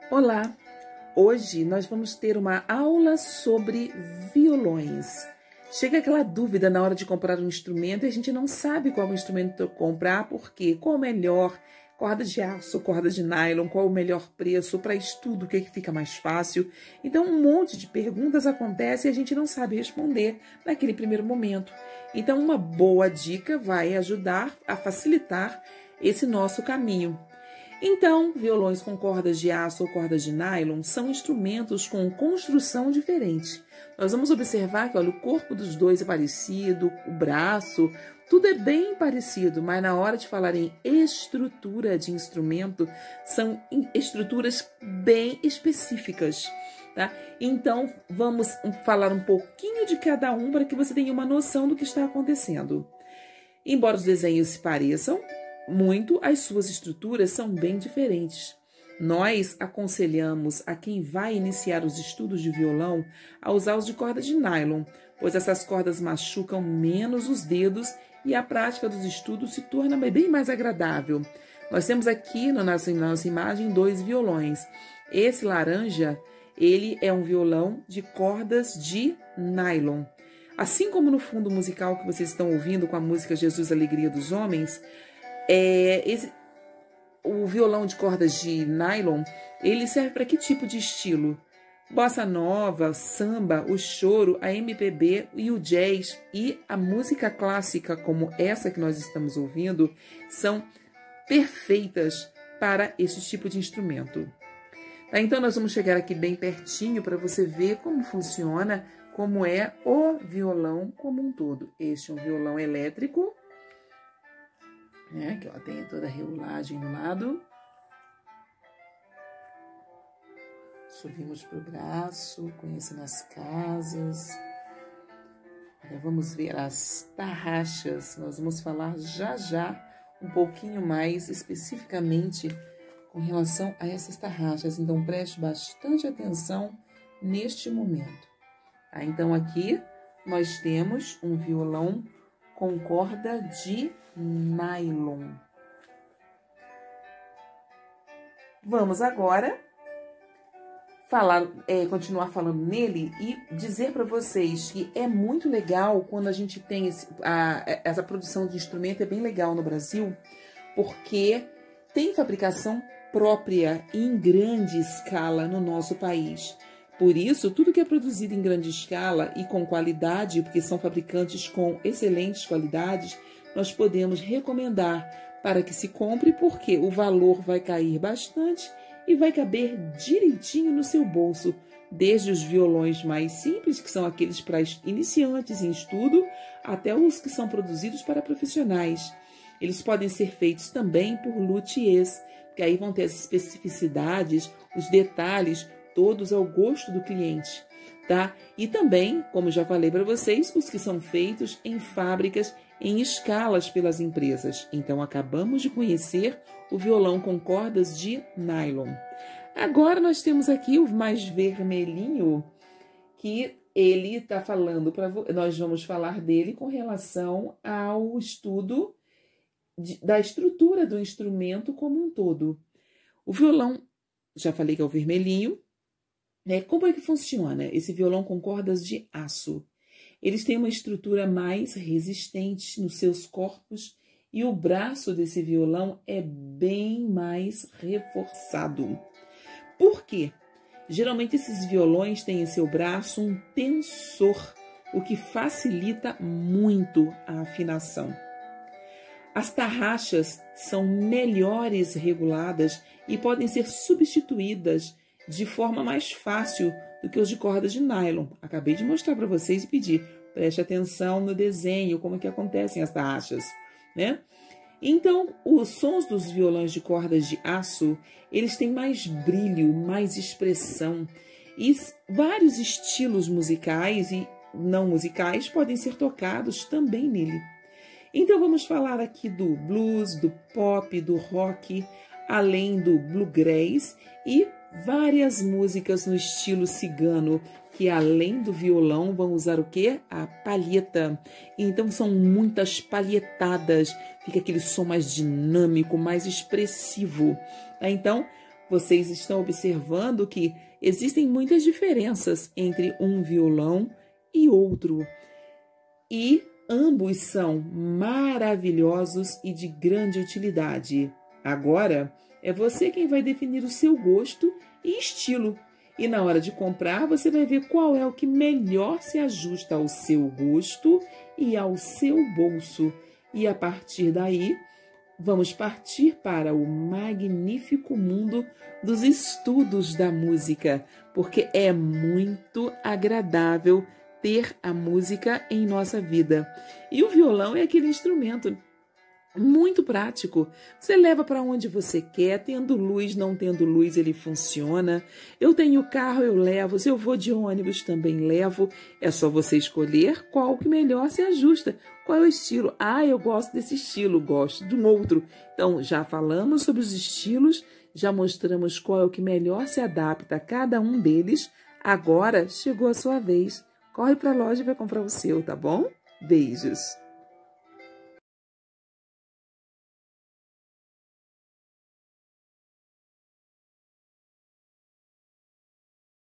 Olá! Hoje nós vamos ter uma aula sobre violões. Chega aquela dúvida na hora de comprar um instrumento e a gente não sabe qual instrumento comprar, porque qual o melhor, corda de aço, corda de nylon, qual o melhor preço, para estudo, o que fica mais fácil. Então um monte de perguntas acontece e a gente não sabe responder naquele primeiro momento. Então uma boa dica vai ajudar a facilitar esse nosso caminho. Então, violões com cordas de aço ou cordas de nylon são instrumentos com construção diferente. Nós vamos observar que, olha, o corpo dos dois é parecido, o braço, tudo é bem parecido, mas na hora de falar em estrutura de instrumento, são estruturas bem específicas, tá? Então, vamos falar um pouquinho de cada um para que você tenha uma noção do que está acontecendo. Embora os desenhos se pareçam muito, as suas estruturas são bem diferentes. Nós aconselhamos a quem vai iniciar os estudos de violão a usar os de corda de nylon, pois essas cordas machucam menos os dedos e a prática dos estudos se torna bem mais agradável. Nós temos aqui na nossa imagem dois violões. Esse laranja, ele é um violão de cordas de nylon. Assim como no fundo musical que vocês estão ouvindo com a música Jesus, Alegria dos Homens, o violão de cordas de nylon, ele serve para que tipo de estilo? Bossa nova, samba, o choro, a MPB e o jazz e a música clássica, como essa que nós estamos ouvindo, são perfeitas para esse tipo de instrumento. Tá? Então nós vamos chegar aqui bem pertinho para você ver como funciona, como é o violão como um todo. Este é um violão elétrico, que ó, tem toda a regulagem do lado. Subimos para o braço, conhecendo as casas. Agora vamos ver as tarraxas. Nós vamos falar já um pouquinho mais especificamente com relação a essas tarraxas. Então preste bastante atenção neste momento. Tá? Então aqui nós temos um violão com corda de nylon. Vamos agora continuar falando nele e dizer para vocês que é muito legal quando a gente tem essa produção de instrumento, é bem legal no Brasil, porque tem fabricação própria em grande escala no nosso país. Por isso, tudo que é produzido em grande escala e com qualidade, porque são fabricantes com excelentes qualidades, nós podemos recomendar para que se compre, porque o valor vai cair bastante e vai caber direitinho no seu bolso, desde os violões mais simples, que são aqueles para iniciantes em estudo, até os que são produzidos para profissionais. Eles podem ser feitos também por luthiers, que aí vão ter as especificidades, os detalhes, todos ao gosto do cliente, tá? E também, como já falei para vocês, os que são feitos em fábricas em escalas pelas empresas. Então, acabamos de conhecer o violão com cordas de nylon. Agora nós temos aqui o mais vermelhinho, que ele está falando nós vamos falar dele com relação ao estudo da estrutura do instrumento como um todo. O violão, já falei que é o vermelhinho. Como é que funciona esse violão com cordas de aço? Eles têm uma estrutura mais resistente nos seus corpos e o braço desse violão é bem mais reforçado. Por quê? Geralmente esses violões têm em seu braço um tensor, o que facilita muito a afinação. As tarraxas são melhores reguladas e podem ser substituídas de forma mais fácil do que os de cordas de nylon. Acabei de mostrar para vocês e pedir. Preste atenção no desenho, como é que acontecem as tarraxas, né? Então, os sons dos violões de cordas de aço, eles têm mais brilho, mais expressão. E vários estilos musicais e não musicais podem ser tocados também nele. Então, vamos falar aqui do blues, do pop, do rock, além do bluegrass e várias músicas no estilo cigano, que além do violão vão usar o quê? A palheta. Então são muitas palhetadas, fica aquele som mais dinâmico, mais expressivo. Então Vocês estão observando que existem muitas diferenças entre um violão e outro. E ambos são maravilhosos e de grande utilidade. Agora, é você quem vai definir o seu gosto e estilo. E na hora de comprar, você vai ver qual é o que melhor se ajusta ao seu gosto e ao seu bolso. E a partir daí, vamos partir para o magnífico mundo dos estudos da música, porque é muito agradável ter a música em nossa vida. E o violão é aquele instrumento muito prático. Você leva para onde você quer, tendo luz, não tendo luz, ele funciona. Eu tenho carro, eu levo. Se eu vou de ônibus, também levo. É só você escolher qual que melhor se ajusta. Qual é o estilo? Ah, eu gosto desse estilo, gosto de um outro. Então, já falamos sobre os estilos, já mostramos qual é o que melhor se adapta a cada um deles. Agora chegou a sua vez. Corre para a loja e vai comprar o seu, tá bom? Beijos!